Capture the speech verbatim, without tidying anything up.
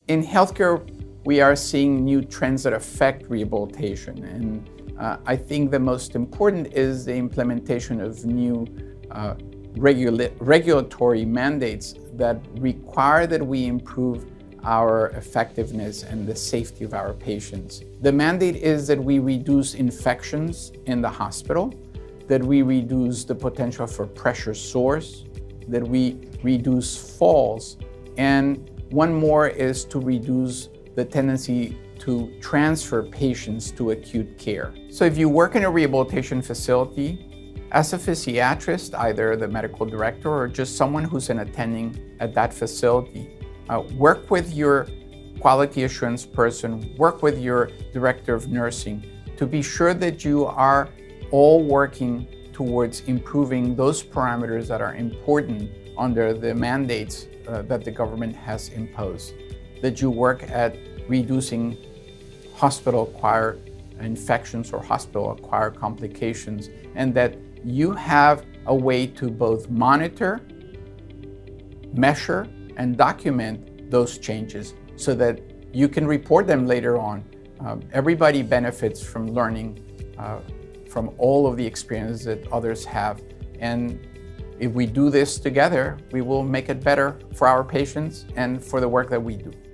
In healthcare, we are seeing new trends that affect rehabilitation, and uh, I think the most important is the implementation of new uh, regula regulatory mandates that require that we improve our effectiveness and the safety of our patients. The mandate is that we reduce infections in the hospital, that we reduce the potential for pressure sores, that we reduce falls, and one more is to reduce the tendency to transfer patients to acute care. So if you work in a rehabilitation facility, as a physiatrist, either the medical director or just someone who's an attending at that facility, uh, work with your quality assurance person, work with your director of nursing to be sure that you are all working towards improving those parameters that are important under the mandates uh, that the government has imposed. That you work at reducing hospital-acquired infections or hospital-acquired complications, and that you have a way to both monitor, measure, and document those changes so that you can report them later on. Um, everybody benefits from learning uh, from all of the experiences that others have. And if we do this together, we will make it better for our patients and for the work that we do.